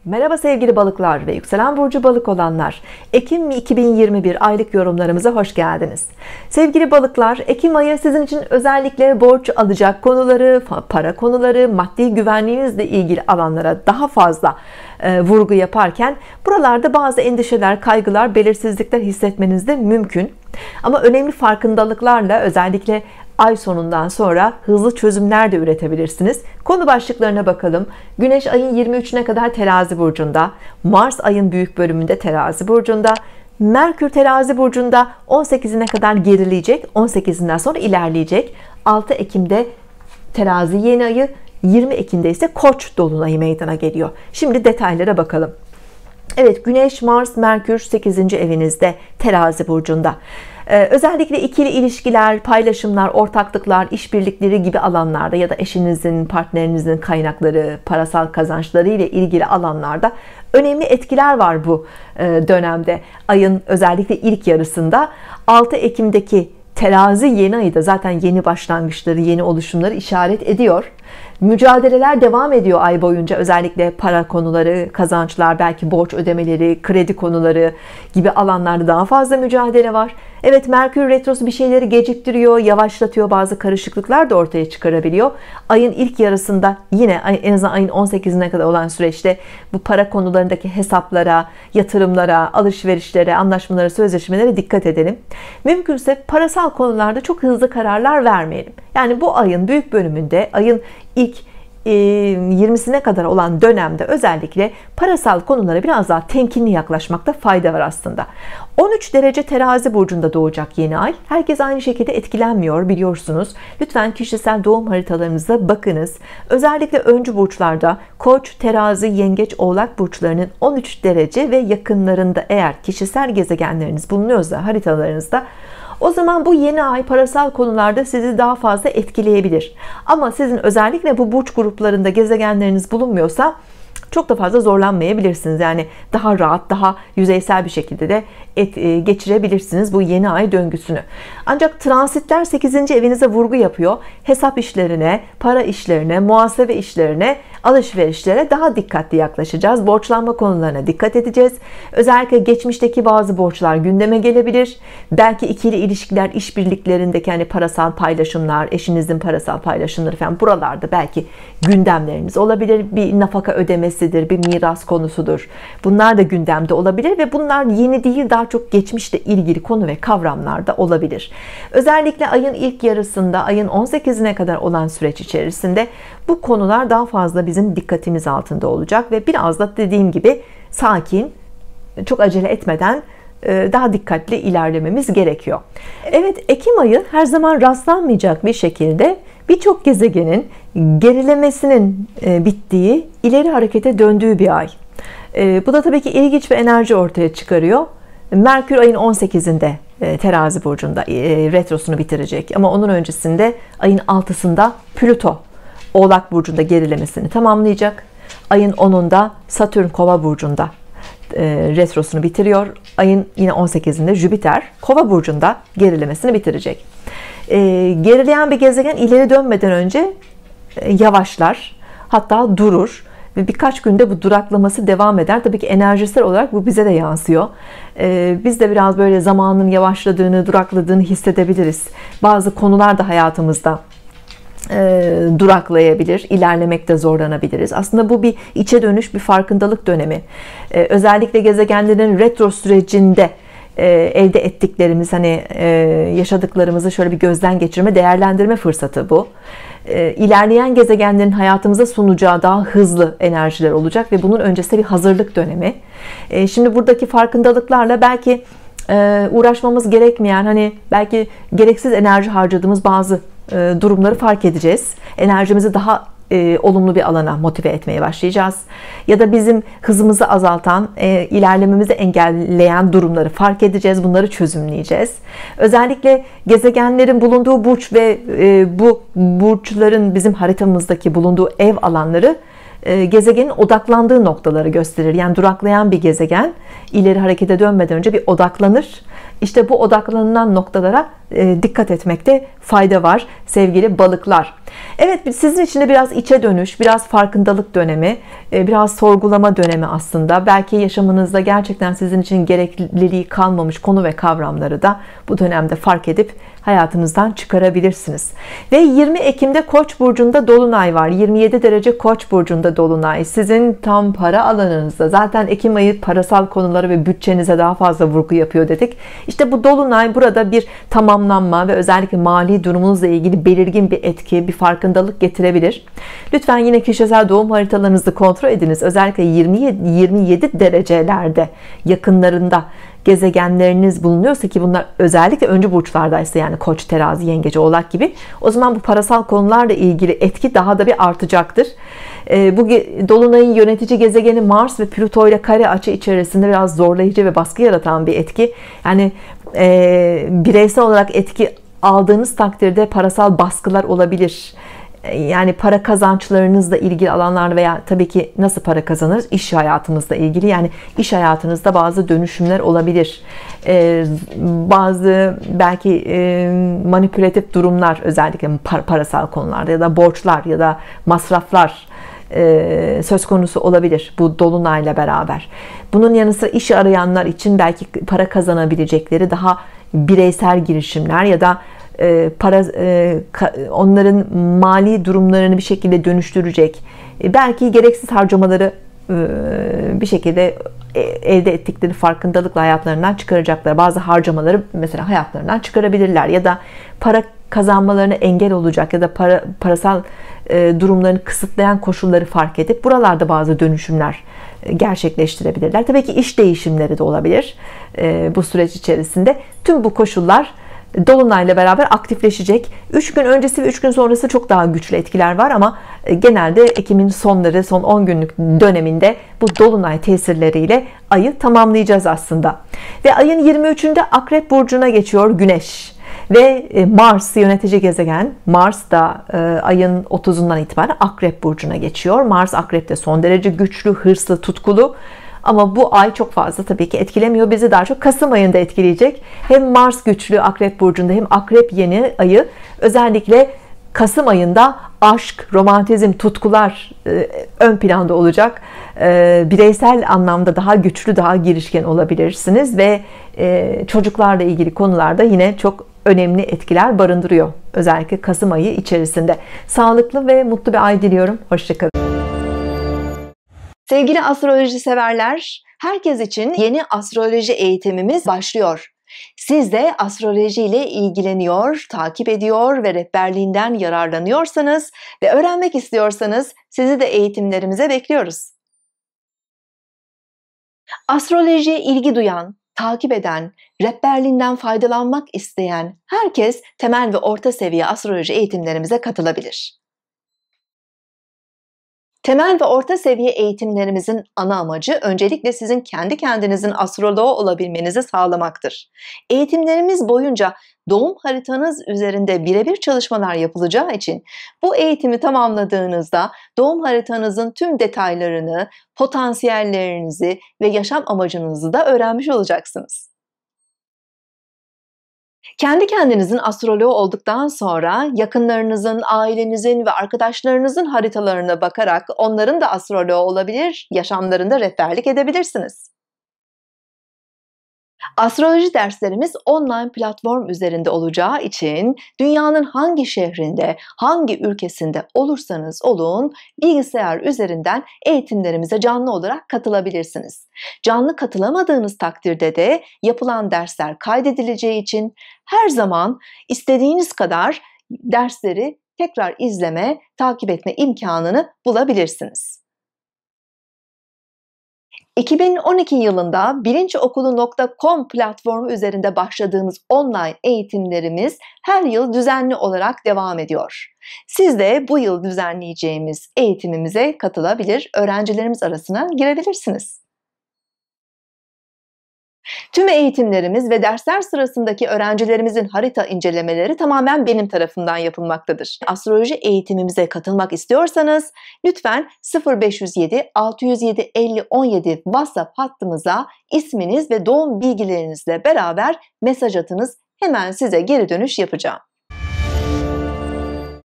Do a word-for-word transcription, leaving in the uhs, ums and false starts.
Merhaba sevgili balıklar ve yükselen burcu balık olanlar. Ekim iki bin yirmi bir aylık yorumlarımıza hoş geldiniz. Sevgili balıklar, Ekim ayı sizin için özellikle borç alacak konuları, para konuları, maddi güvenliğinizle ilgili alanlara daha fazla e, vurgu yaparken buralarda bazı endişeler, kaygılar, belirsizlikler hissetmeniz de mümkün. Ama önemli farkındalıklarla özellikle ay sonundan sonra hızlı çözümler de üretebilirsiniz. Konu başlıklarına bakalım. Güneş ayın yirmi üçüne kadar Terazi burcunda, Mars ayın büyük bölümünde Terazi burcunda, Merkür Terazi burcunda on sekizine kadar gerileyecek, on sekizinden sonra ilerleyecek. altı Ekim'de Terazi yeni ayı, yirmi Ekim'de ise Koç dolunayı meydana geliyor. Şimdi detaylara bakalım. Evet, Güneş, Mars, Merkür sekizinci evinizde Terazi burcunda. Ee, özellikle ikili ilişkiler, paylaşımlar, ortaklıklar, işbirlikleri gibi alanlarda ya da eşinizin, partnerinizin kaynakları, parasal kazançları ile ilgili alanlarda önemli etkiler var bu e, dönemde. Ayın özellikle ilk yarısında. altı Ekim'deki Terazi yeni ayı da zaten yeni başlangıçları, yeni oluşumları işaret ediyor. Mücadeleler devam ediyor ay boyunca. Özellikle para konuları, kazançlar, belki borç ödemeleri, kredi konuları gibi alanlarda daha fazla mücadele var. Evet, Merkür retrosu bir şeyleri geciktiriyor, yavaşlatıyor, bazı karışıklıklar da ortaya çıkarabiliyor. Ayın ilk yarısında yine en azından ayın on sekizine kadar olan süreçte bu para konularındaki hesaplara, yatırımlara, alışverişlere, anlaşmalara, sözleşmelere dikkat edelim. Mümkünse parasal konularda çok hızlı kararlar vermeyelim. Yani bu ayın büyük bölümünde, ayın ilk yirmisine kadar olan dönemde özellikle parasal konulara biraz daha temkinli yaklaşmakta fayda var aslında. on üç derece Terazi burcunda doğacak yeni ay. Herkes aynı şekilde etkilenmiyor, biliyorsunuz. Lütfen kişisel doğum haritalarınıza bakınız. Özellikle öncü burçlarda Koç, Terazi, Yengeç, Oğlak burçlarının on üç derece ve yakınlarında eğer kişisel gezegenleriniz bulunuyorsa haritalarınızda, o zaman bu yeni ay parasal konularda sizi daha fazla etkileyebilir. Ama sizin özellikle bu burç gruplarında gezegenleriniz bulunmuyorsa çok da fazla zorlanmayabilirsiniz. Yani daha rahat, daha yüzeysel bir şekilde de et, e, geçirebilirsiniz bu yeni ay döngüsünü. Ancak transitler sekizinci evinize vurgu yapıyor. Hesap işlerine, para işlerine, muhasebe işlerine, alışverişlere daha dikkatli yaklaşacağız. Borçlanma konularına dikkat edeceğiz. Özellikle geçmişteki bazı borçlar gündeme gelebilir. Belki ikili ilişkiler, işbirliklerindeki hani parasal paylaşımlar, eşinizin parasal paylaşımları falan buralarda belki gündemleriniz olabilir. Bir nafaka ödemesidir, bir miras konusudur. Bunlar da gündemde olabilir ve bunlar yeni değil, daha çok geçmişle ilgili konu ve kavramlar da olabilir. Özellikle ayın ilk yarısında, ayın on sekizine kadar olan süreç içerisinde bu konular daha fazla bizim dikkatimiz altında olacak ve biraz da dediğim gibi sakin, çok acele etmeden daha dikkatli ilerlememiz gerekiyor. Evet, Ekim ayı her zaman rastlanmayacak bir şekilde birçok gezegenin gerilemesinin bittiği, ileri harekete döndüğü bir ay. Bu da tabii ki ilginç bir enerji ortaya çıkarıyor. Merkür ayın on sekizinde Terazi burcunda retrosunu bitirecek ama onun öncesinde ayın altısında Plüto Oğlak burcunda gerilemesini tamamlayacak. Ayın onunda Satürn Kova burcunda retrosunu bitiriyor. Ayın yine on sekizinde Jüpiter Kova burcunda gerilemesini bitirecek. Gerileyen bir gezegen ileri dönmeden önce yavaşlar, hatta durur ve birkaç günde bu duraklaması devam eder. Tabii ki enerjisel olarak bu bize de yansıyor. Biz de biraz böyle zamanın yavaşladığını, durakladığını hissedebiliriz. Bazı konular da hayatımızda duraklayabilir, ilerlemekte zorlanabiliriz. Aslında bu bir içe dönüş, bir farkındalık dönemi. Özellikle gezegenlerin retro sürecinde elde ettiklerimiz, hani yaşadıklarımızı şöyle bir gözden geçirme, değerlendirme fırsatı bu. İlerleyen gezegenlerin hayatımıza sunacağı daha hızlı enerjiler olacak ve bunun öncesinde bir hazırlık dönemi. Şimdi buradaki farkındalıklarla belki uğraşmamız gerekmeyen, hani belki gereksiz enerji harcadığımız bazı durumları fark edeceğiz. Enerjimizi daha e, olumlu bir alana motive etmeye başlayacağız. Ya da bizim hızımızı azaltan, e, ilerlememizi engelleyen durumları fark edeceğiz. Bunları çözümleyeceğiz. Özellikle gezegenlerin bulunduğu burç ve e, bu burçların bizim haritamızdaki bulunduğu ev alanları e, gezegenin odaklandığı noktaları gösterir. Yani duraklayan bir gezegen ileri harekete dönmeden önce bir odaklanır. İşte bu odaklanılan noktalara e, dikkat etmekte fayda var sevgili balıklar. Evet, sizin için de biraz içe dönüş, biraz farkındalık dönemi, biraz sorgulama dönemi aslında. Belki yaşamınızda gerçekten sizin için gerekliliği kalmamış konu ve kavramları da bu dönemde fark edip hayatınızdan çıkarabilirsiniz. Ve yirmi Ekim'de Koç burcunda dolunay var. yirmi yedi derece Koç burcunda dolunay. Sizin tam para alanınızda. Zaten Ekim ayı parasal konuları ve bütçenize daha fazla vurgu yapıyor dedik. İşte bu dolunay burada bir tamamlanma ve özellikle mali durumunuzla ilgili belirgin bir etki, bir farkındalık getirebilir. Lütfen yine kişisel doğum haritalarınızı kontrol ediniz. Özellikle yirmi yedi, yirmi yedi derecelerde yakınlarında gezegenleriniz bulunuyorsa, ki bunlar özellikle öncü burçlardaysa, yani Koç, Terazi, Yengeç, Oğlak gibi, o zaman bu parasal konularla ilgili etki daha da bir artacaktır. Bu dolunayın yönetici gezegeni Mars ve Plüto ile kare açı içerisinde biraz zorlayıcı ve baskı yaratan bir etki. Yani e, bireysel olarak etki aldığınız takdirde parasal baskılar olabilir. Yani para kazançlarınızla ilgili alanlar veya tabii ki nasıl para kazanırız, iş hayatımızla ilgili, yani iş hayatınızda bazı dönüşümler olabilir. Ee, bazı belki e, manipülatif durumlar, özellikle parasal konularda ya da borçlar ya da masraflar e, söz konusu olabilir bu dolunayla beraber. Bunun yanı sıra iş arayanlar için belki para kazanabilecekleri daha bireysel girişimler ya da para, onların mali durumlarını bir şekilde dönüştürecek, belki gereksiz harcamaları bir şekilde elde ettikleri farkındalıkla hayatlarından çıkaracaklar. Bazı harcamaları mesela hayatlarından çıkarabilirler ya da para kazanmalarına engel olacak ya da para, parasal durumlarını kısıtlayan koşulları fark edip buralarda bazı dönüşümler gerçekleştirebilirler. Tabii ki iş değişimleri de olabilir bu süreç içerisinde. Tüm bu koşullar dolunayla beraber aktifleşecek. üç gün öncesi ve üç gün sonrası çok daha güçlü etkiler var ama genelde Ekim'in sonları, son on günlük döneminde bu dolunay tesirleriyle ayı tamamlayacağız aslında. Ve ayın yirmi üçünde Akrep burcuna geçiyor Güneş ve Mars, yönetici gezegen Mars da ayın otuzundan itibaren Akrep burcuna geçiyor. Mars Akrep'te son derece güçlü, hırslı, tutkulu. Ama bu ay çok fazla tabii ki etkilemiyor. Bizi daha çok Kasım ayında etkileyecek. Hem Mars güçlü Akrep burcunda hem Akrep yeni ayı özellikle Kasım ayında aşk, romantizm, tutkular ön planda olacak. Bireysel anlamda daha güçlü, daha girişken olabilirsiniz ve çocuklarla ilgili konularda yine çok önemli etkiler barındırıyor. Özellikle Kasım ayı içerisinde. Sağlıklı ve mutlu bir ay diliyorum. Hoşça kalın. Sevgili astroloji severler, herkes için yeni astroloji eğitimimiz başlıyor. Siz de astroloji ile ilgileniyor, takip ediyor ve rehberliğinden yararlanıyorsanız ve öğrenmek istiyorsanız sizi de eğitimlerimize bekliyoruz. Astrolojiye ilgi duyan, takip eden, rehberliğinden faydalanmak isteyen herkes temel ve orta seviye astroloji eğitimlerimize katılabilir. Temel ve orta seviye eğitimlerimizin ana amacı öncelikle sizin kendi kendinizin astroloğu olabilmenizi sağlamaktır. Eğitimlerimiz boyunca doğum haritanız üzerinde birebir çalışmalar yapılacağı için bu eğitimi tamamladığınızda doğum haritanızın tüm detaylarını, potansiyellerinizi ve yaşam amacınızı da öğrenmiş olacaksınız. Kendi kendinizin astroloğu olduktan sonra yakınlarınızın, ailenizin ve arkadaşlarınızın haritalarına bakarak onların da astroloğu olabilir, yaşamlarında rehberlik edebilirsiniz. Astroloji derslerimiz online platform üzerinde olacağı için dünyanın hangi şehrinde, hangi ülkesinde olursanız olun bilgisayar üzerinden eğitimlerimize canlı olarak katılabilirsiniz. Canlı katılamadığınız takdirde de yapılan dersler kaydedileceği için her zaman istediğiniz kadar dersleri tekrar izleme, takip etme imkanını bulabilirsiniz. iki bin on iki yılında bilinçokulu nokta com platformu üzerinde başladığımız online eğitimlerimiz her yıl düzenli olarak devam ediyor. Siz de bu yıl düzenleyeceğimiz eğitimimize katılabilir, öğrencilerimiz arasına girebilirsiniz. Tüm eğitimlerimiz ve dersler sırasındaki öğrencilerimizin harita incelemeleri tamamen benim tarafından yapılmaktadır. Astroloji eğitimimize katılmak istiyorsanız lütfen sıfır beş yüz yedi altı yüz yedi elli on yedi WhatsApp hattımıza isminiz ve doğum bilgilerinizle beraber mesaj atınız. Hemen size geri dönüş yapacağım.